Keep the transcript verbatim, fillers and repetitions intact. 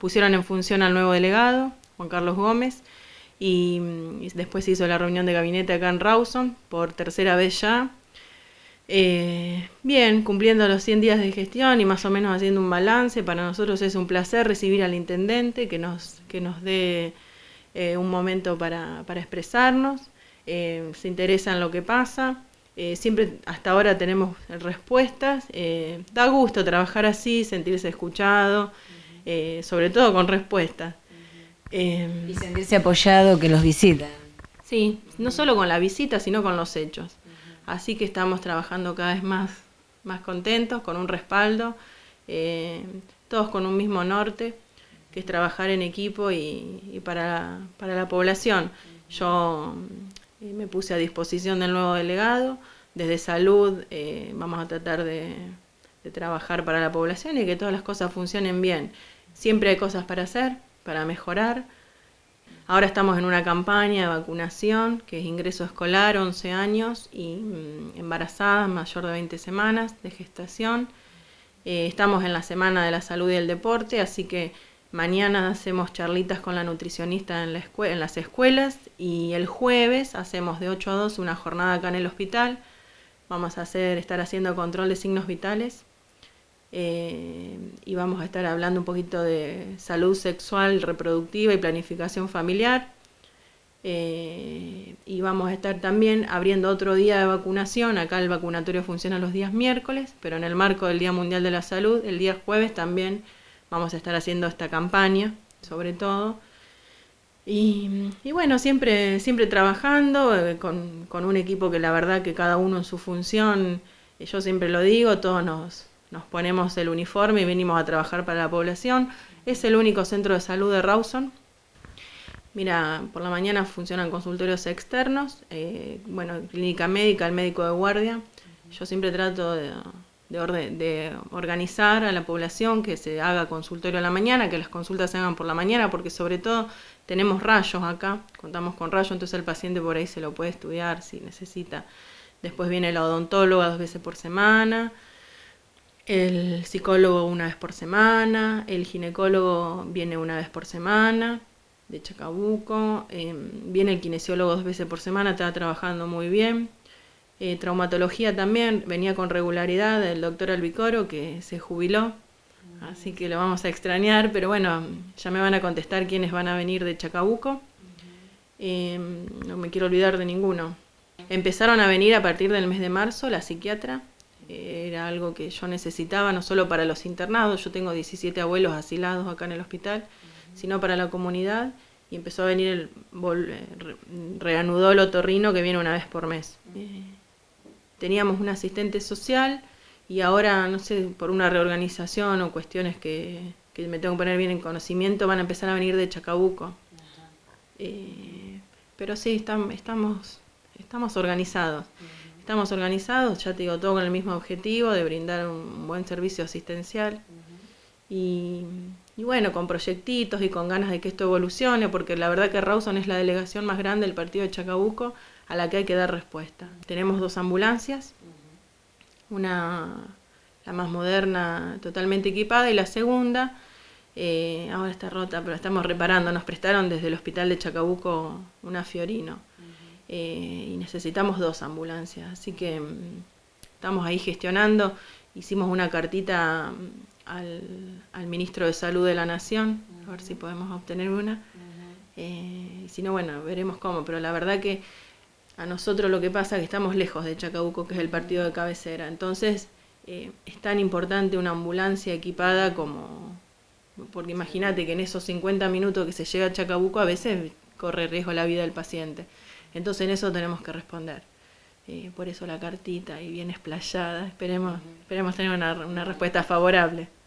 pusieron en función al nuevo delegado, Juan Carlos Gómez, y, y después se hizo la reunión de gabinete acá en Rawson, por tercera vez ya. Eh, bien, cumpliendo los cien días de gestión y más o menos haciendo un balance. Para nosotros es un placer recibir al intendente que nos, que nos dé eh, un momento para, para expresarnos, eh, se interesa en lo que pasa, eh, siempre hasta ahora tenemos respuestas, eh, da gusto trabajar así, sentirse escuchado, eh, sobre todo con respuestas. Eh, y sentirse apoyado que los visitan. Sí, no solo con la visita, sino con los hechos. Así que estamos trabajando cada vez más, más contentos, con un respaldo, eh, todos con un mismo norte, que es trabajar en equipo y, y para, para la población. Yo eh, me puse a disposición del nuevo delegado, desde salud eh, vamos a tratar de, de trabajar para la población y que todas las cosas funcionen bien. Siempre hay cosas para hacer, para mejorar. Ahora estamos en una campaña de vacunación, que es ingreso escolar, once años, y mmm, embarazada, mayor de veinte semanas de gestación. Eh, estamos en la Semana de la Salud y el Deporte, así que mañana hacemos charlitas con la nutricionista en, la escue- en las escuelas, y el jueves hacemos de ocho a dos una jornada acá en el hospital. Vamos a hacer, estar haciendo control de signos vitales. Eh, y vamos a estar hablando un poquito de salud sexual, reproductiva y planificación familiar. Eh, y vamos a estar también abriendo otro día de vacunación. Acá el vacunatorio funciona los días miércoles, pero en el marco del Día Mundial de la Salud, el día jueves también vamos a estar haciendo esta campaña, sobre todo. Y, y bueno, siempre, siempre trabajando eh, con, con un equipo que la verdad que cada uno en su función, eh, yo siempre lo digo, todos nos... Nos ponemos el uniforme y venimos a trabajar para la población. Es el único centro de salud de Rawson. Mira, por la mañana funcionan consultorios externos, eh, bueno, clínica médica, el médico de guardia. Yo siempre trato de, de, orden, de organizar a la población que se haga consultorio a la mañana, que las consultas se hagan por la mañana, porque sobre todo tenemos rayos acá, contamos con rayos, entonces el paciente por ahí se lo puede estudiar si necesita. Después viene la odontóloga dos veces por semana. El psicólogo una vez por semana, el ginecólogo viene una vez por semana, de Chacabuco, eh, viene el kinesiólogo dos veces por semana, está trabajando muy bien. Eh, traumatología también, venía con regularidad el doctor Albicoro, que se jubiló, así que lo vamos a extrañar, pero bueno, ya me van a contestar quiénes van a venir de Chacabuco. Eh, no me quiero olvidar de ninguno. Empezaron a venir a partir del mes de marzo la psiquiatra. Era algo que yo necesitaba, no solo para los internados, yo tengo diecisiete abuelos asilados acá en el hospital, uh-huh. sino para la comunidad, y empezó a venir, el re, reanudó el otorrino que viene una vez por mes. Uh-huh. Eh, teníamos un asistente social, y ahora, no sé, por una reorganización o cuestiones que, que me tengo que poner bien en conocimiento, van a empezar a venir de Chacabuco. Uh-huh. eh, pero sí, estamos, estamos, estamos organizados. Uh-huh. Estamos organizados, ya te digo, todo con el mismo objetivo de brindar un buen servicio asistencial. Uh-huh. y, y bueno, con proyectitos y con ganas de que esto evolucione, porque la verdad que Rawson es la delegación más grande del partido de Chacabuco a la que hay que dar respuesta. Uh-huh. Tenemos dos ambulancias, uh-huh. una, la más moderna, totalmente equipada, y la segunda, eh, ahora está rota, pero estamos reparando, nos prestaron desde el hospital de Chacabuco una Fiorino. Eh, y necesitamos dos ambulancias, así que mmm, estamos ahí gestionando. Hicimos una cartita al, al ministro de Salud de la Nación, uh-huh. a ver si podemos obtener una. Uh-huh. eh, y si no, bueno, veremos cómo, pero la verdad que a nosotros lo que pasa es que estamos lejos de Chacabuco, que es el partido de cabecera, entonces eh, es tan importante una ambulancia equipada como, porque imagínate que en esos cincuenta minutos que se llega a Chacabuco a veces corre riesgo la vida del paciente. Entonces en eso tenemos que responder. Eh, por eso la cartita y bien explayada. Esperemos, esperemos tener una, una respuesta favorable.